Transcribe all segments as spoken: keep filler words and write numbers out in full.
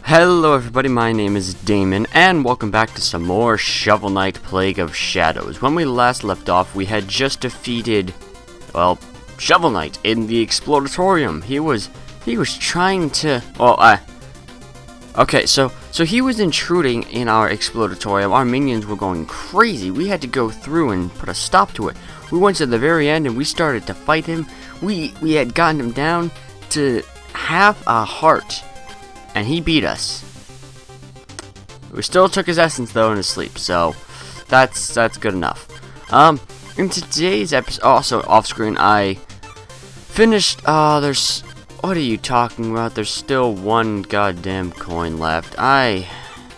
Hello everybody, my name is Damon, and welcome back to some more Shovel Knight Plague of Shadows. When we last left off, we had just defeated, well, Shovel Knight in the Exploratorium. He was, he was trying to, well, uh, okay, so, so he was intruding in our Exploratorium. Our minions were going crazy. We had to go through and put a stop to it. We went to the very end and we started to fight him. We, we had gotten him down to half a heart. And he beat us. We still took his essence though in his sleep, so that's that's good enough. Um, in today's episode, also off screen, I finished. Uh, there's. What are you talking about? There's still one goddamn coin left. I.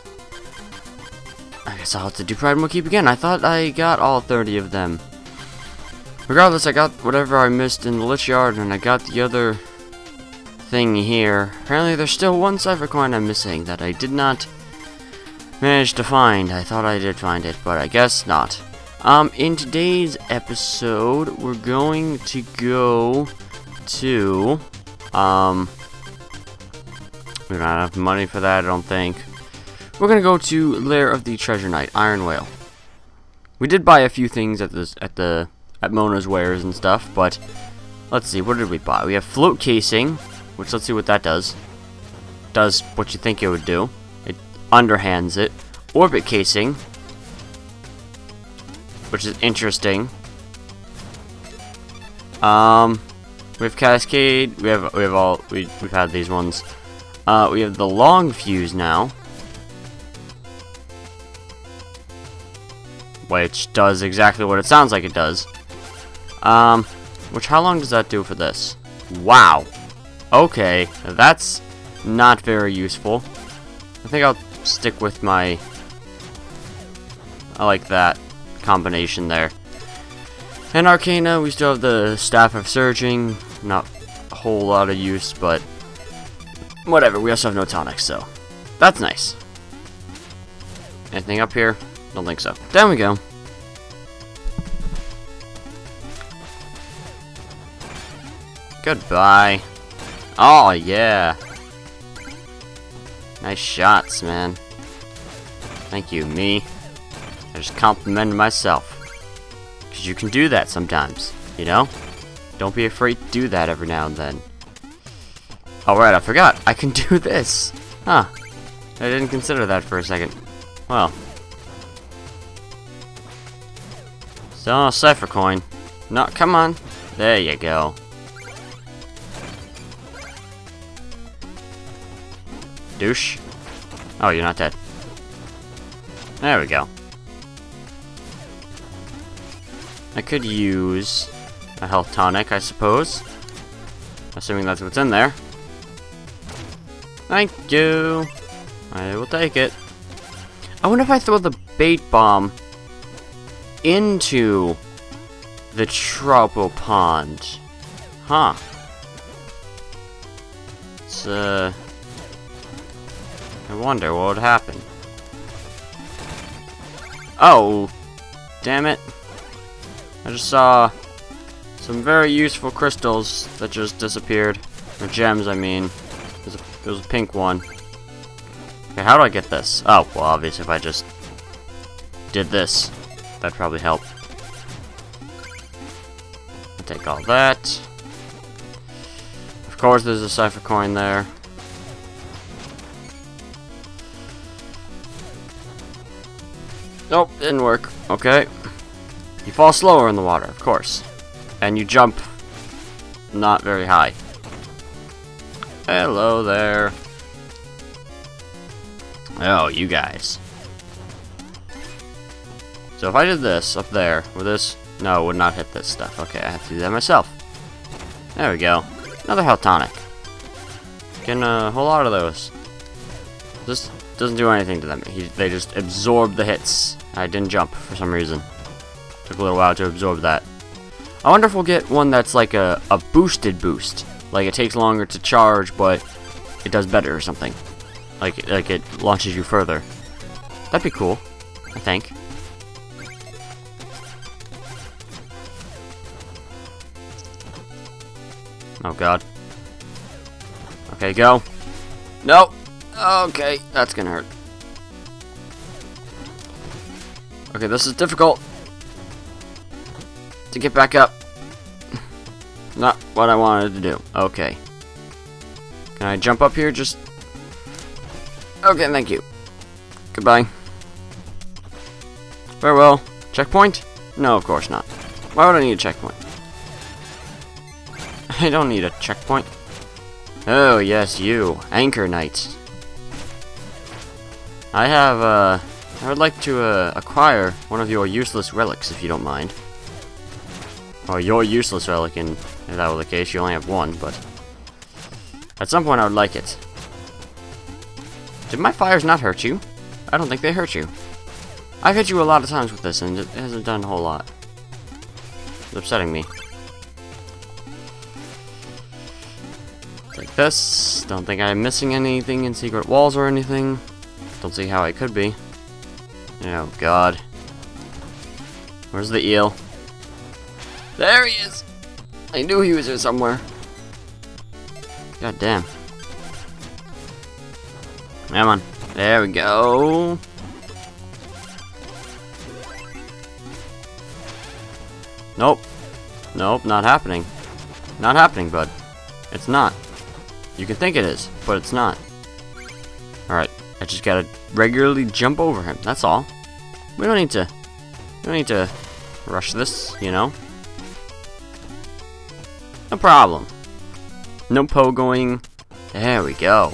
I guess I'll have to do Pride and Keep again. I thought I got all thirty of them. Regardless, I got whatever I missed in the Lich Yard, and I got the other thing here. Apparently there's still one cipher coin I'm missing that I did not manage to find. I thought I did find it, but I guess not. Um, in today's episode, we're going to go to, um, we don't have enough money for that, I don't think. We're gonna go to Lair of the Treasure Knight, Iron Whale. We did buy a few things at the, at the, at Mona's Wares and stuff, but let's see, what did we buy? We have float casing, which, let's see what that does. Does what you think it would do. It underhands it. Orbit casing, which is interesting. Um, we have cascade. We have we have all we we've had these ones. Uh, we have the long fuse now, which does exactly what it sounds like it does. Um, which how long does that do for this? Wow. Okay, that's not very useful. I think I'll stick with my... I like that combination there. And Arcana, we still have the Staff of Surging. Not a whole lot of use, but whatever. We also have no tonics, so that's nice. Anything up here? Don't think so. There we go. Goodbye. Oh, yeah. Nice shots, man. Thank you, me. I just complimented myself. Because you can do that sometimes, you know? Don't be afraid to do that every now and then. Alright, I forgot. I can do this. Huh. I didn't consider that for a second. Well. So, a cipher coin. No, come on. There you go. Douche. Oh, you're not dead. There we go. I could use a health tonic, I suppose. Assuming that's what's in there. Thank you. I will take it. I wonder if I throw the bait bomb into the Tropo Pond. Huh. It's, uh... I wonder what would happen. Oh, damn it. I just saw some very useful crystals that just disappeared. Or gems, I mean. There's a, there's a pink one. Okay, how do I get this? Oh, well, obviously if I just did this, that'd probably help. I'll take all that. Of course, there's a cipher coin there. Nope, didn't work. Okay. You fall slower in the water, of course. And you jump not very high. Hello there. Oh, you guys. So if I did this up there, would this... No, it would not hit this stuff. Okay, I have to do that myself. There we go. Another health tonic. Getting a whole lot of those. This doesn't do anything to them. He, they just absorb the hits. I didn't jump for some reason. Took a little while to absorb that. I wonder if we'll get one that's like a, a boosted boost. Like it takes longer to charge, but it does better or something. Like, like it launches you further. That'd be cool, I think. Oh god. Okay, go. No! Okay, that's gonna hurt. Okay, this is difficult to get back up. Not what I wanted to do. Okay. Can I jump up here? Just... Okay, thank you. Goodbye. Farewell. Checkpoint? No, of course not. Why would I need a checkpoint? I don't need a checkpoint. Oh, yes, you. Anchor Knight. I have, uh... I would like to, uh, acquire one of your useless relics, if you don't mind. Or your useless relic, in, if that were the case, you only have one, but... At some point, I would like it. Did my fires not hurt you? I don't think they hurt you. I've hit you a lot of times with this, and it hasn't done a whole lot. It's upsetting me. Like this. Don't think I'm missing anything in secret walls or anything. Don't see how I could be. Oh, God. Where's the eel? There he is! I knew he was here somewhere. God damn. Come on. There we go. Nope. Nope, not happening. Not happening, bud. It's not. You can think it is, but it's not. Alright, I just gotta regularly jump over him, that's all. We don't need to... We don't need to rush this, you know? No problem. No pogoing. There we go.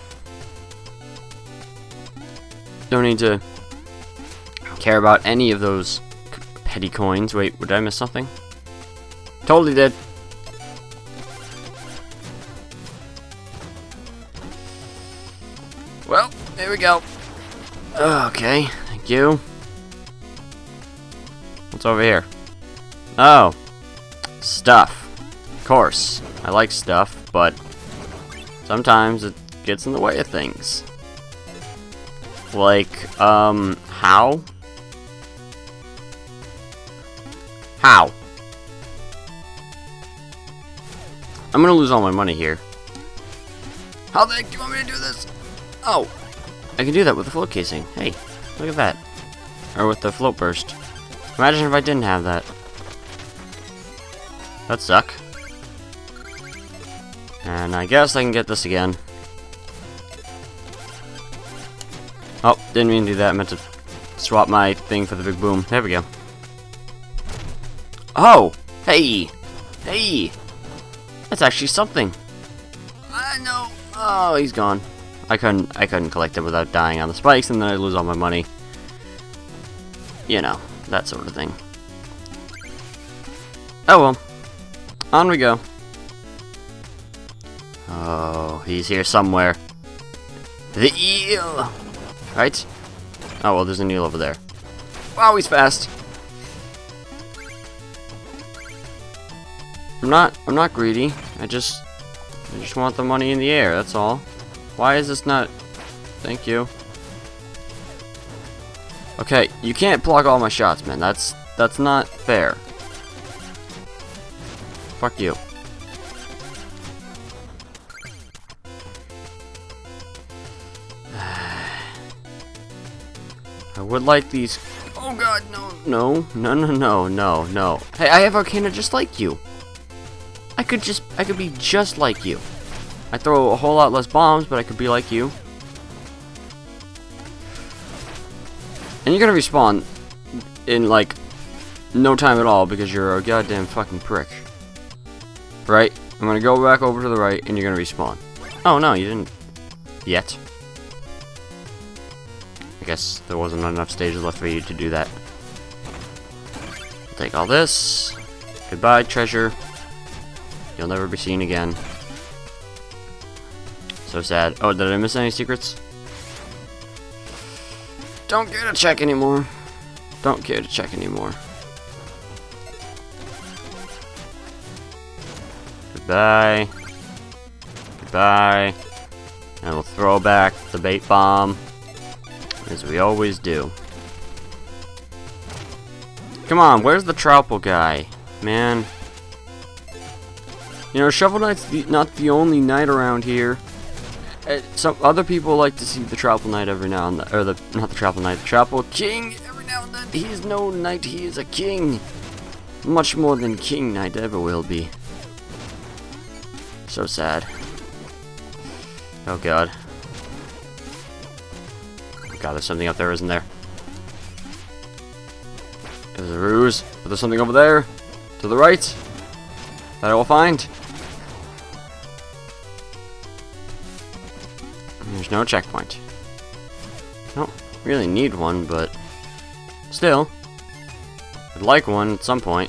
Don't need to care about any of those petty coins. Wait, did I miss something? Totally did. Well, there we go. Okay, thank you. What's over here? Oh, stuff. Of course, I like stuff, but sometimes it gets in the way of things. Like, um, how? How? I'm gonna lose all my money here. How the heck do you want me to do this? Oh, I can do that with the float casing. Hey, look at that. Or with the float burst. Imagine if I didn't have that. That'd suck. And I guess I can get this again. Oh, didn't mean to do that. I meant to swap my thing for the big boom. There we go. Oh! Hey! Hey! That's actually something. I know. Oh, he's gone. I couldn't I couldn't collect it without dying on the spikes, and then I'd lose all my money. You know, that sort of thing. Oh well. On we go. Oh, he's here somewhere. The eel! Right? Oh, well, there's an eel over there. Wow, he's fast. I'm not, I'm not greedy. I just, I just want the money in the air, that's all. Why is this not... Thank you. Okay, you can't block all my shots, man. That's, that's not fair. Fuck you. I would like these... Oh god, no, no, no, no, no, no, no. Hey, I have Arcana just like you. I could just, I could be just like you. I throw a whole lot less bombs, but I could be like you. And you're gonna respawn in, like, no time at all because you're a goddamn fucking prick. Right? I'm gonna go back over to the right, and you're gonna respawn. Oh, no, you didn't yet. I guess there wasn't enough stages left for you to do that. I'll take all this. Goodbye, treasure. You'll never be seen again. So sad. Oh, did I miss any secrets? Don't care to check anymore. Don't care to check anymore. Goodbye. Goodbye. And we'll throw back the bait bomb. As we always do. Come on, where's the Troupple guy? Man. You know, Shovel Knight's the, not the only knight around here. uh, some other people like to see the Tropical Knight every now and then, or the not the Tropical Knight, the Tropical King every now and then. He is no knight, he is a king, much more than King Knight ever will be. So sad. Oh god. God, there's something up there, isn't there? There's a ruse. But there's something over there. To the right. That I will find. There's no checkpoint. Don't really need one, but still. I'd like one at some point.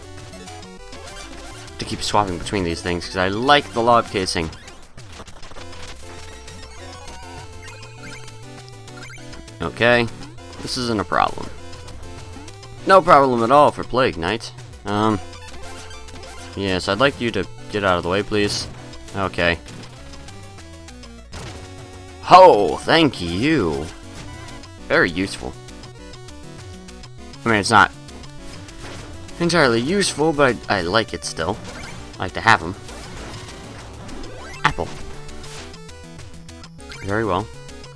To keep swapping between these things, because I like the lob casing. Okay, this isn't a problem. No problem at all for Plague Knight. Um, yes, I'd like you to get out of the way, please. Okay. Oh, thank you. Very useful. I mean, it's not entirely useful, but I, I like it still. I like to have them. Apple. Very well.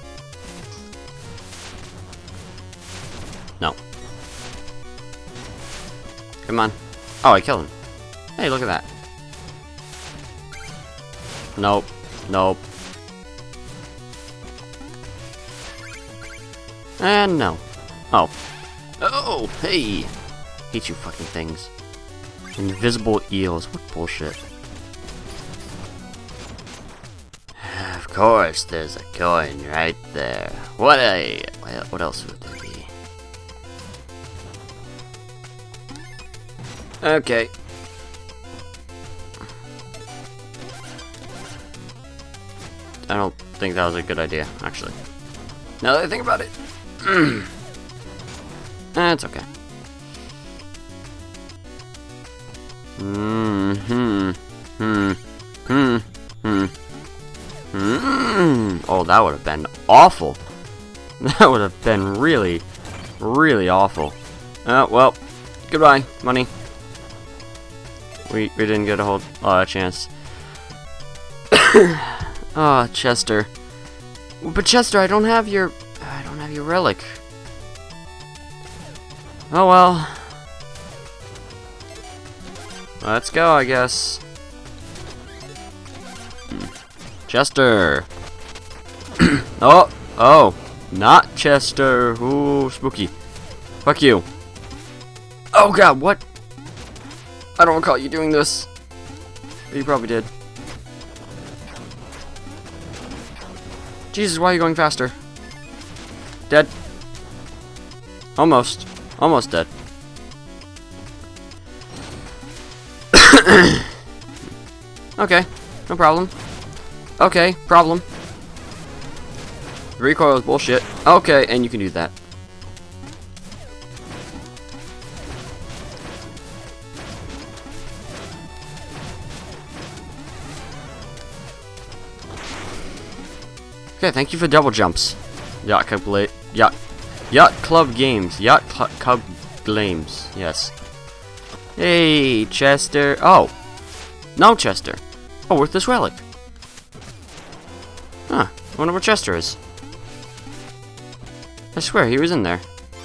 No. Come on. Oh, I killed him. Hey, look at that. Nope. Nope. And no. Oh. Oh, hey. Hate you fucking things. Invisible eels. What bullshit. Of course, there's a coin right there. What a... What else would there be? Okay. I don't think that was a good idea, actually. Now that I think about it. That's okay. Mm-hmm. Hmm. Hmm. Hmm. Hmm. Oh, that would have been awful. That would have been really, really awful. Oh, well. Goodbye, money. We, we didn't get a whole uh, chance. Ah, oh, Chester. But Chester, I don't have your... I don't have your relic. Oh well. Let's go, I guess. Hmm. Chester. Oh, oh, not Chester. Ooh, spooky. Fuck you. Oh god, what? I don't recall you doing this. But you probably did. Jesus, why are you going faster? Dead. Almost. Almost dead. Okay, no problem. Okay, problem. Recoil is bullshit. Okay, and you can do that. Okay, thank you for double jumps. Yacht Club, Yacht, Yacht Club Games. Yacht Cl Club Games. Yes. Hey, Chester. Oh. No, Chester. Oh, worthless relic. Huh. I wonder where Chester is. I swear, he was in there.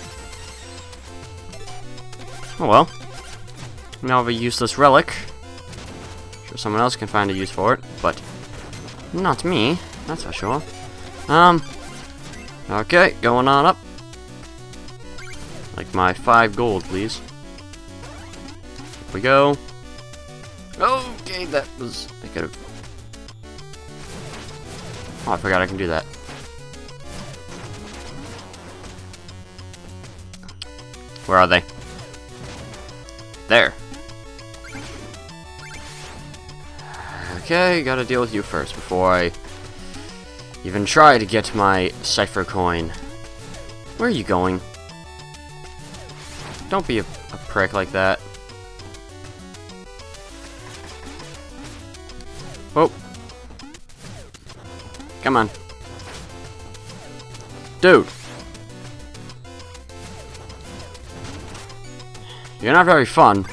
Oh well. Now I have a useless relic. Sure, someone else can find a use for it, but not me. That's for sure. Um. Okay, going on up. Like my five gold, please. Here we go. Okay, that was... I could have... Oh, I forgot I can do that. Where are they? There. Okay, gotta deal with you first before I even try to get my cipher coin. Where are you going? Don't be a, a prick like that. Oh. Come on. Dude. You're not very fun.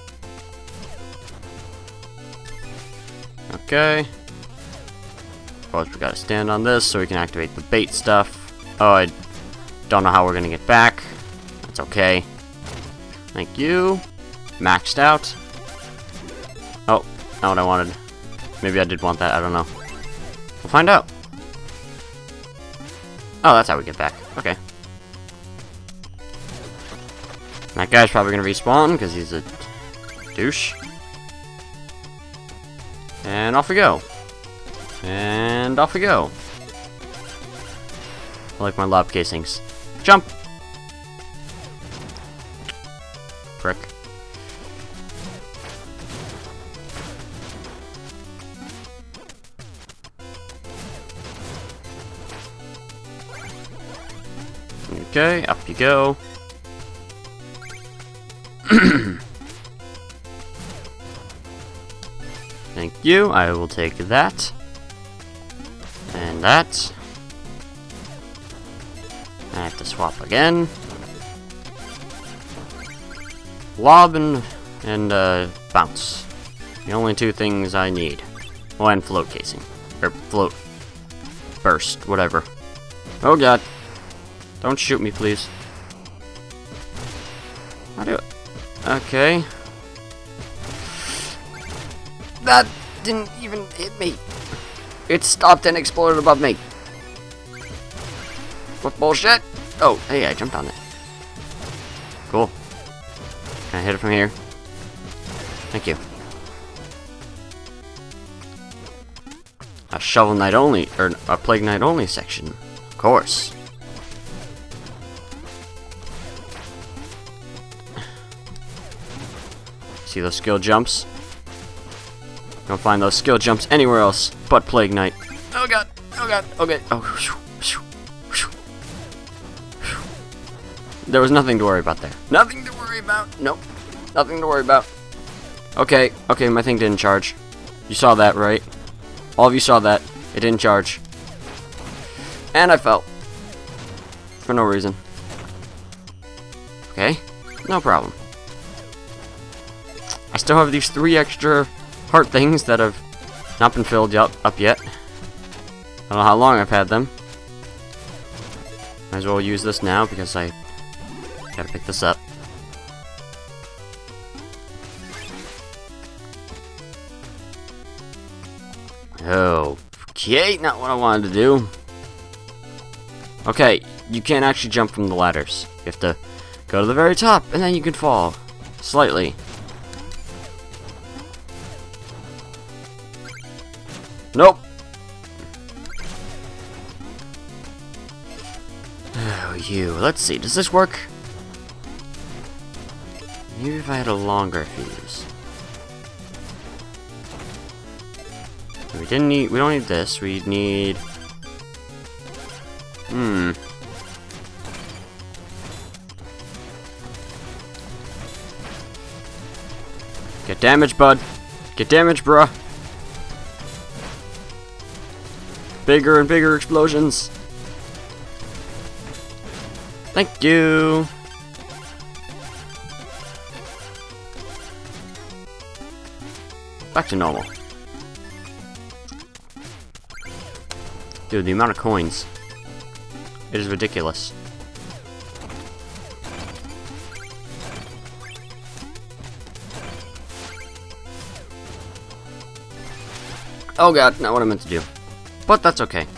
Okay. suppose we gotta stand on this so we can activate the bait stuff. Oh, I don't know how we're gonna get back. That's okay. Thank you. Maxed out. Oh, not what I wanted. Maybe I did want that, I don't know. We'll find out. Oh, that's how we get back. Okay. That guy's probably gonna respawn because he's a douche. And off we go. And off we go. I like my lob casings. Jump! Prick. Okay, up you go. Thank you, I will take that. And that. I have to swap again. Lob and, and uh, bounce. The only two things I need. Oh, and float casing. Or float. Burst, whatever. Oh god. Don't shoot me, please. How do it? Okay. That didn't even hit me. It stopped and exploded above me. What bullshit? Oh, hey, I jumped on it. Cool. Can I hit it from here? Thank you. A shovel knight only, or a plague knight only section. Of course. See those skill jumps? Don't find those skill jumps anywhere else but Plague Knight. Oh god, oh god, okay. Oh, there was nothing to worry about there. Nothing to worry about. Nope. Nothing to worry about. Okay, okay, my thing didn't charge. You saw that, right? All of you saw that. It didn't charge. And I fell. For no reason. Okay, no problem. I still have these three extra heart things that have not been filled up, up yet. I don't know how long I've had them. Might as well use this now because I gotta pick this up. Okay, not what I wanted to do. Okay, you can't actually jump from the ladders. You have to go to the very top and then you can fall. Slightly. Nope. Oh, you. Let's see. Does this work? Maybe if I had a longer fuse. We didn't need. We don't need this. We need. Hmm. Get damaged, bud. Get damaged, bruh. Bigger and bigger explosions. Thank you. Back to normal. Dude, the amount of coins. It is ridiculous. Oh god, not what I meant to do. But that's okay.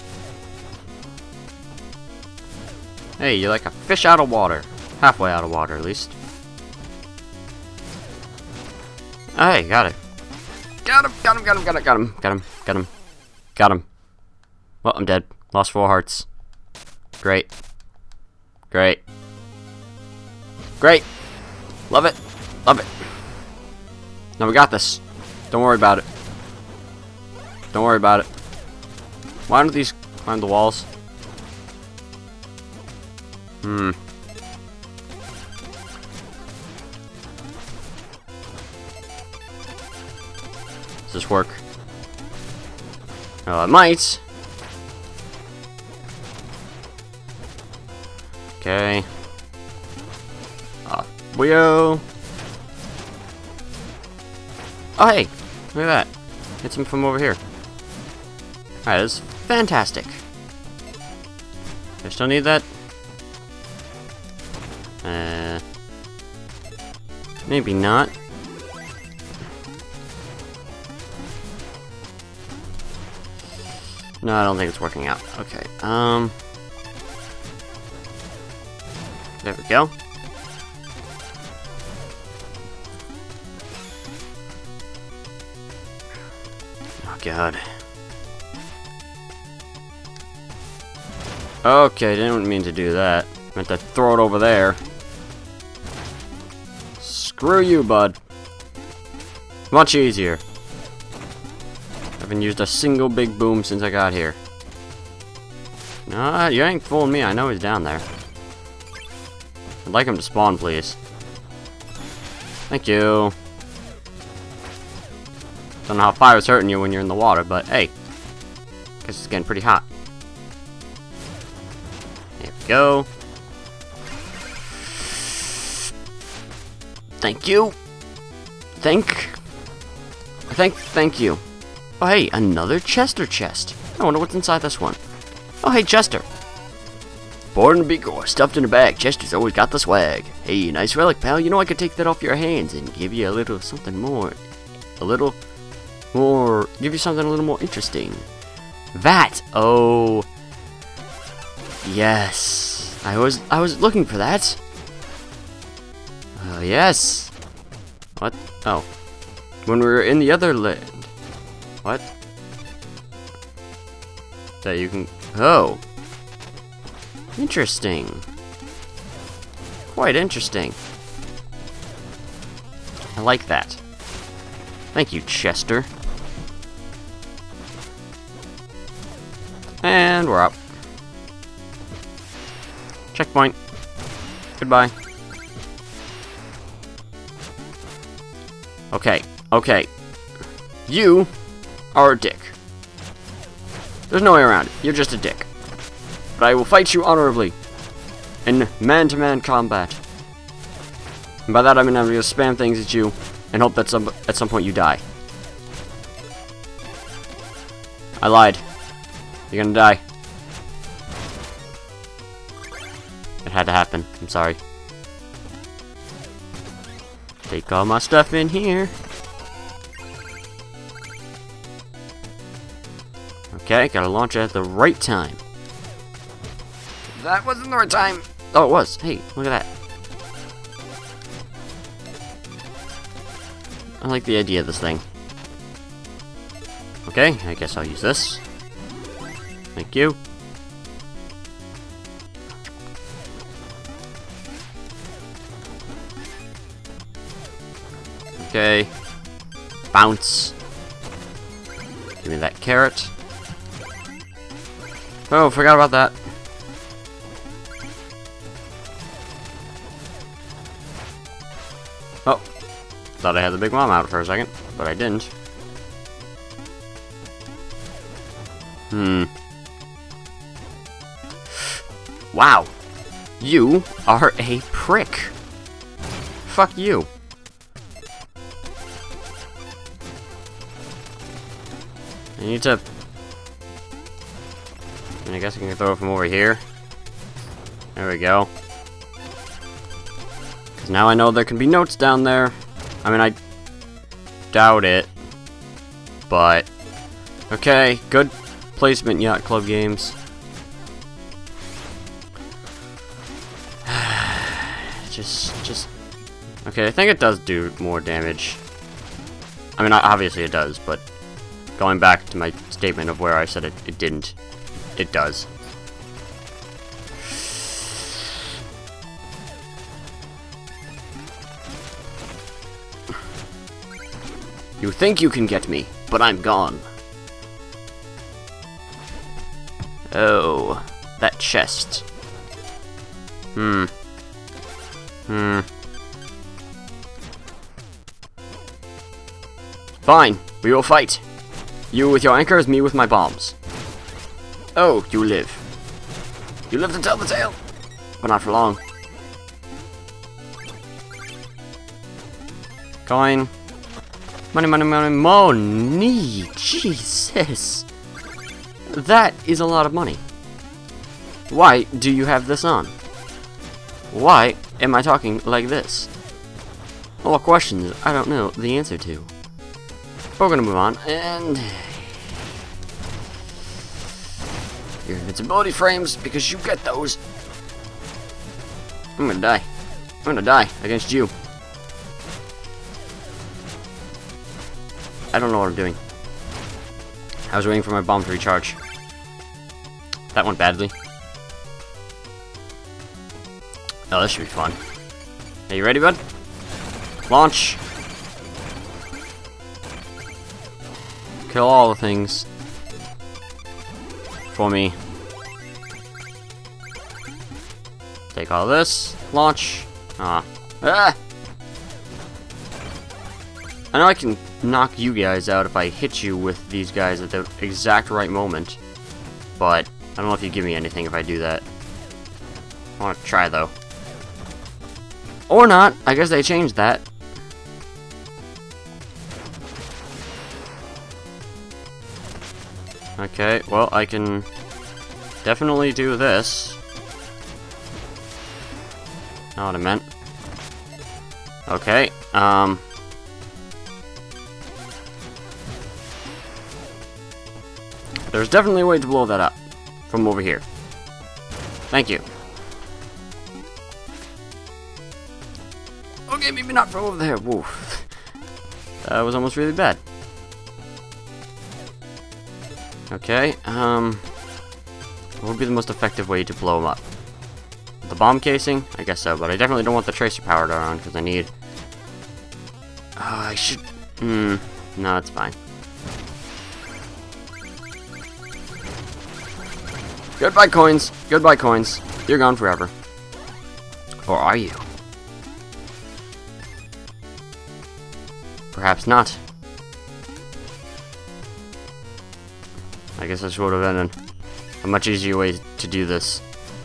Hey, you're like a fish out of water. Halfway out of water, at least. Oh, hey, got it. Got him, got him, got him, got him, got him, got him, got him, got him. Well, I'm dead. Lost four hearts. Great. Great. Great. Love it. Love it. No, we got this. Don't worry about it. Don't worry about it. Why don't these climb the walls? Hmm. Does this work? Oh, it might. Okay. Off we go. Oh, hey. Look at that. Hit some from over here. Alright, this is Fantastic. I still need that. Uh, maybe not. No, I don't think it's working out. Okay, um... there we go. Oh, God. Okay, didn't mean to do that. Meant to throw it over there. Screw you, bud. Much easier. Haven't used a single big boom since I got here. No, you ain't fooling me. I know he's down there. I'd like him to spawn, please. Thank you. Don't know how fire's hurting you when you're in the water, but hey. Guess it's getting pretty hot. There we go. Thank you. Thank. Thank. Thank you. Oh, hey, another Chester chest. I wonder what's inside this one. Oh, hey, Chester. Born in Bigor, stuffed in a bag. Chester's always got the swag. Hey, nice relic, pal. You know I could take that off your hands and give you a little something more. A little more. Give you something a little more interesting. That. Oh. Yes. I was. I was looking for that. Uh, yes. What? Oh. When we were in the other land. What? That you can... Oh. Interesting. Quite interesting. I like that. Thank you, Chester. And we're up. Checkpoint. Goodbye. Okay, okay. You are a dick. There's no way around it. You're just a dick. But I will fight you honorably. In man-to-man combat. And by that I mean I'm gonna spam things at you and hope that some at some point you die. I lied. You're gonna die. It had to happen. I'm sorry. Take all my stuff in here. Okay, gotta launch it at the right time. That wasn't the right time. Oh, it was. Hey, look at that. I like the idea of this thing. Okay, I guess I'll use this. Thank you. Okay. Bounce. Give me that carrot. Oh, forgot about that. Oh. Thought I had the big mom out for a second, but I didn't. Hmm. Wow. You are a prick. Fuck you. I need to... And I guess I can throw it from over here. There we go. Because now I know there can be notes down there. I mean, I doubt it. But... Okay, good placement, Yacht Club Games. just, just... Okay, I think it does do more damage. I mean, obviously it does, but... Going back to my statement of where I said it, it didn't. It does. You think you can get me, but I'm gone. Oh, that chest. Hmm. Hmm. Fine, we will fight. You with your anchors, me with my bombs. Oh, you live. You live to tell the tale. But not for long. Coin. Money, money, money, money. Jesus. that is a lot of money. Why do you have this on? Why am I talking like this? All questions I don't know the answer to. But we're gonna move on, and your invincibility frames, because you get those. I'm gonna die. I'm gonna die against you. I don't know what I'm doing. I was waiting for my bomb to recharge. That went badly. Oh, this should be fun. Are you ready, bud? Launch. Kill all the things. For me. Take all this. Launch. Ah. Ah! I know I can knock you guys out if I hit you with these guys at the exact right moment. But I don't know if you give me anything if I do that. I want to try, though. Or not. I guess they changed that. Okay, well, I can definitely do this. Not what I meant. Okay, um... there's definitely a way to blow that up from over here. Thank you. Okay, maybe not from over there. Whoa. That was almost really bad. Okay, um... what would be the most effective way to blow them up? The bomb casing? I guess so, but I definitely don't want the tracer powered on, because I need... Oh, I should... Hmm... No, it's fine. Goodbye, coins! Goodbye, coins! You're gone forever. Or are you? Perhaps not. I guess this would have been a, a much easier way to do this.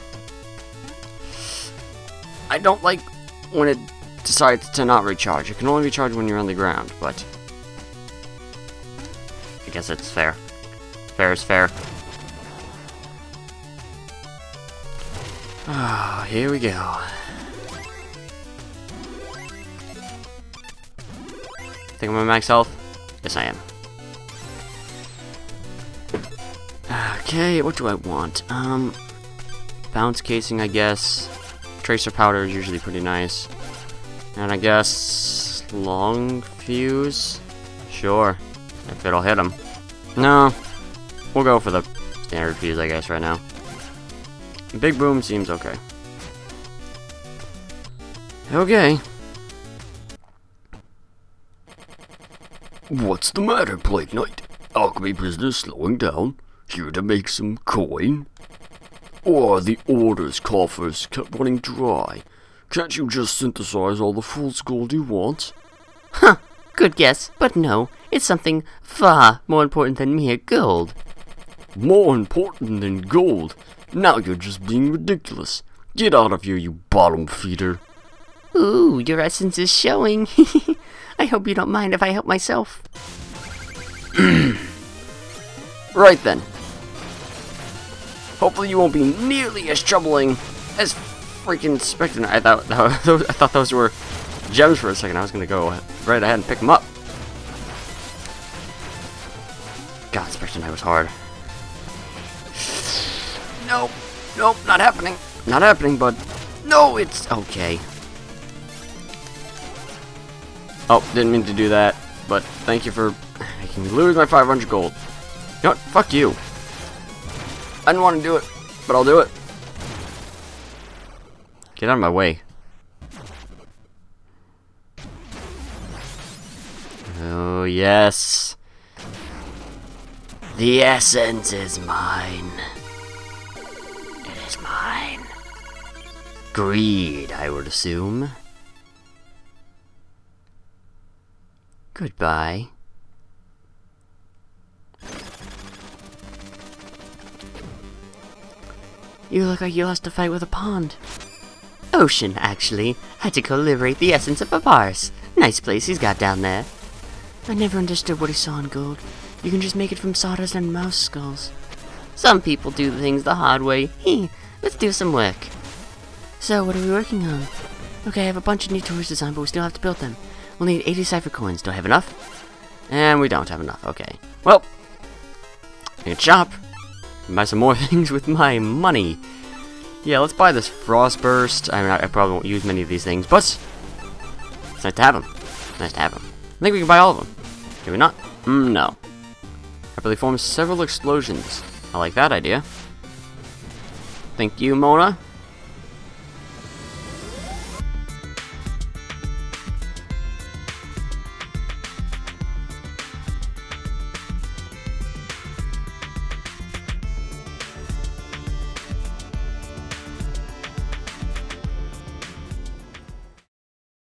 I don't like when it decides to not recharge. It can only recharge when you're on the ground, but I guess it's fair. Fair is fair. Ah, oh, here we go. Think I'm at max health? Yes, I am. Okay, what do I want? Um, bounce casing, I guess. Tracer powder is usually pretty nice. And I guess long fuse? Sure, if it'll hit him. No, we'll go for the standard fuse, I guess, right now. Big boom seems okay. Okay. What's the matter, Plague Knight? Alchemy business slowing down? Here to make some coin? Or are the orders coffers kept running dry? Can't you just synthesize all the fool's gold you want? Huh, good guess, but no, it's something far more important than mere gold. More important than gold? Now you're just being ridiculous. Get out of here, you bottom feeder. Ooh, your essence is showing. I hope you don't mind if I help myself. Right then. Hopefully you won't be nearly as troubling as freaking Spectre. I thought I thought those were gems for a second. I was gonna go right ahead and pick them up. God, Spectre Knight was hard. Nope, nope, not happening. Not happening, bud. No, it's okay. Oh, didn't mean to do that, but thank you for making me lose my five hundred gold. You know what? Fuck you. I didn't want to do it, but I'll do it. Get out of my way. Oh, yes. The essence is mine. It is mine. Greed, I would assume. Goodbye. You look like you lost a fight with a pond. Ocean, actually. Had to go liberate the essence of Papyrus. Nice place he's got down there. I never understood what he saw in gold. You can just make it from sawdust and mouse skulls. Some people do things the hard way. Heh, let's do some work. So, what are we working on? Okay, I have a bunch of new toys designed, but we still have to build them. We'll need eighty cipher coins. Do I have enough? And we don't have enough. Okay. Well, I can shop. Buy some more things with my money. Yeah, let's buy this Frostburst. I mean, I, I probably won't use many of these things, but it's nice to have them. Nice to have them. I think we can buy all of them. Can we not? Mm, no. Rapidly forms several explosions. I like that idea. Thank you, Mona.